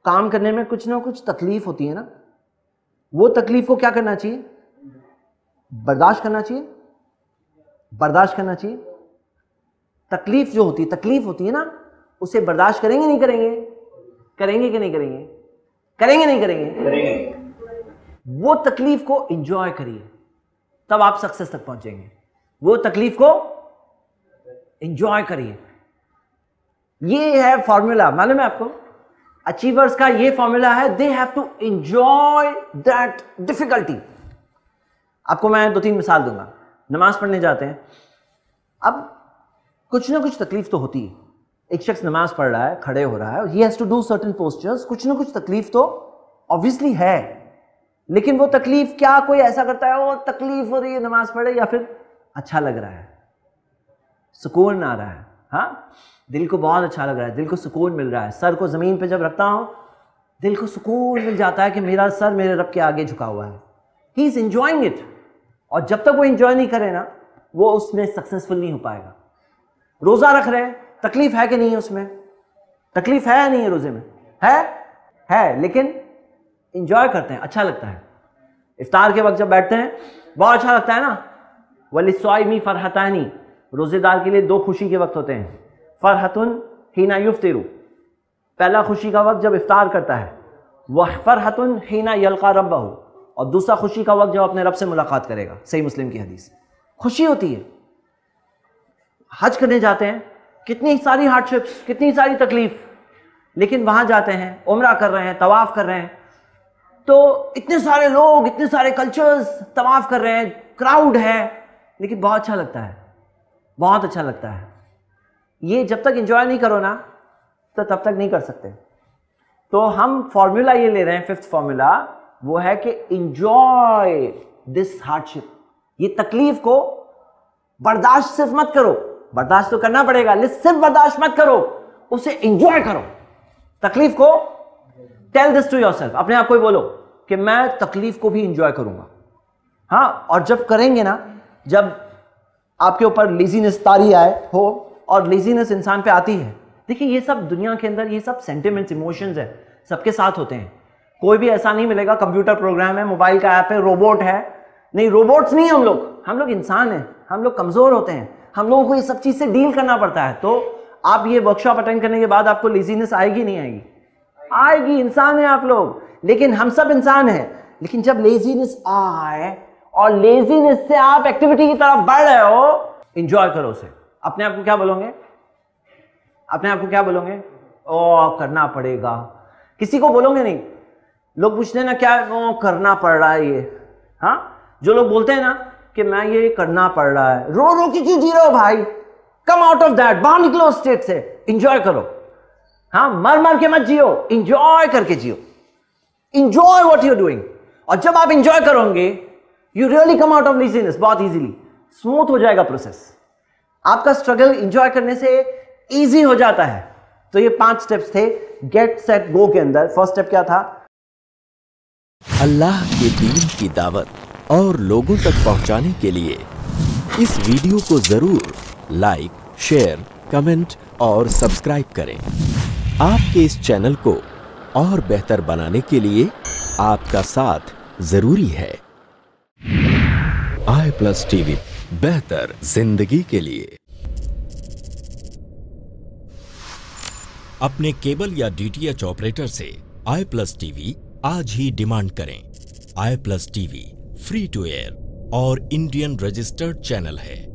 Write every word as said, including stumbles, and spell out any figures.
काम करने में कुछ ना कुछ तकलीफ होती है ना, वो तकलीफ को क्या करना चाहिए? बर्दाश्त करना चाहिए, बर्दाश्त करना चाहिए। तकलीफ जो होती है, तकलीफ होती है ना, उसे बर्दाश्त करेंगे नहीं करेंगे? करेंगे कि नहीं करेंगे? करेंगे नहीं करेंगे? करेंगे। वो तकलीफ को एंजॉय करिए, तब आप सक्सेस तक पहुंचेंगे। वो तकलीफ को एंजॉय करिए। ये है फॉर्मूला, मालूम है आपको? अचीवर्स का ये फॉर्मूला है, they have to enjoy that difficulty. आपको मैं दो तीन मिसाल दूंगा। नमाज पढ़ने जाते हैं, अब कुछ ना कुछ तकलीफ तो होती है। एक शख्स नमाज पढ़ रहा है, खड़े हो रहा है, he has to do certain postures, कुछ ना कुछ तकलीफ तो ऑब्वियसली है, लेकिन वो तकलीफ क्या कोई ऐसा करता है वो तकलीफ हो रही है नमाज पढ़े, या फिर अच्छा लग रहा है, सुकून आ रहा है, हाँ दिल को बहुत अच्छा लग रहा है, दिल को सुकून मिल रहा है। सर को ज़मीन पे जब रखता हूँ दिल को सुकून मिल जाता है कि मेरा सर मेरे रब के आगे झुका हुआ है। He is enjoying it. और जब तक वो एंजॉय नहीं करे ना, वो उसमें सक्सेसफुल नहीं हो पाएगा। रोज़ा रख रहे हैं, तकलीफ है कि नहीं है उसमें? तकलीफ है या नहीं है रोज़े में? है है लेकिन एंजॉय करते हैं, अच्छा लगता है। इफ्तार के वक्त जब बैठते हैं बहुत अच्छा लगता है ना। वलिस्वाइमी फरहतानी, रोज़ेदार के लिए दो खुशी के वक्त होते हैं। फरहतुन हीना युफ्तिरु, पहला खुशी का वक्त जब इफ्तार करता है, वह फरहतुन हीना यल्का रब्बहु, और दूसरा खुशी का वक्त जब अपने रब से मुलाकात करेगा। सही मुस्लिम की हदीस। खुशी होती है। हज करने जाते हैं, कितनी सारी हार्डशिप्स, कितनी सारी तकलीफ, लेकिन वहां जाते हैं, उम्रा कर रहे हैं, तवाफ कर रहे हैं, तो इतने सारे लोग, इतने सारे कल्चर्स, तवाफ कर रहे हैं, क्राउड है, लेकिन बहुत अच्छा लगता है, बहुत अच्छा लगता है। ये जब तक एंजॉय नहीं करो ना, तो तब तक नहीं कर सकते। तो हम फॉर्मूला ये ले रहे हैं, फिफ्थ फॉर्मूला, वो है कि एंजॉय दिस हार्डशिप। ये तकलीफ को बर्दाश्त सिर्फ मत करो, बर्दाश्त तो करना पड़ेगा, लेकिन सिर्फ बर्दाश्त मत करो, उसे एंजॉय करो। तकलीफ को टेल दिस टू योरसेल्फ, अपने आप को ही बोलो कि मैं तकलीफ को भी एंजॉय करूंगा। हाँ, और जब करेंगे ना, जब आपके ऊपर लेजीनेस तारी आए हो, और लेजीनेस इंसान पे आती है, देखिए ये सब दुनिया के अंदर, ये सब सेंटिमेंट्स, इमोशंस है, सबके साथ होते हैं। कोई भी ऐसा नहीं मिलेगा कंप्यूटर प्रोग्राम है, मोबाइल का ऐप है, रोबोट है, नहीं, रोबोट्स नहीं, हम लोग हम लोग इंसान हैं, हम लोग कमजोर होते हैं, हम लोगों को ये सब चीज से डील करना पड़ता है। तो आप ये वर्कशॉप अटेंड करने के बाद आपको लेजीनेस आएगी नहीं आएगी? आएगी, इंसान है आप लोग, लेकिन हम सब इंसान हैं। लेकिन जब लेजीनेस आए और लेजीनेस से आप एक्टिविटी की तरफ बढ़ रहे हो, एंजॉय करो उसे। अपने आप को क्या बोलोगे? अपने आप को क्या बोलोगे? ओ करना पड़ेगा। किसी को बोलोगे नहीं। लोग पूछते हैं ना, क्या ओ करना पड़ रहा है ये? हाँ, जो लोग बोलते हैं ना कि मैं ये करना पड़ रहा है, रो रो के क्यों जी रहे हो भाई? कम आउट ऑफ दैट, बाहर निकलो स्टेट से, एंजॉय करो। हाँ, मर मर के मत जियो, एंजॉय करके जियो। Enjoy what you are doing. और जब आप एंजॉय करोगे, you really come out of laziness, बहुत इजीली, स्मूथ हो जाएगा प्रोसेस। आपका स्ट्रगल एंजॉय करने से इजी हो जाता है। तो ये पांच स्टेप्स थे गेट सेट गो के अंदर। फर्स्ट स्टेप क्या था? अल्लाह के दीन की दावत और लोगों तक पहुंचाने के लिए इस वीडियो को जरूर लाइक, शेयर, कमेंट और सब्सक्राइब करें। आपके इस चैनल को और बेहतर बनाने के लिए आपका साथ जरूरी है। आई प्लस टीवी, बेहतर जिंदगी के लिए। अपने केबल या डीटीएच ऑपरेटर से आई प्लस टीवी आज ही डिमांड करें। I plus TV free to air और इंडियन रजिस्टर्ड चैनल है।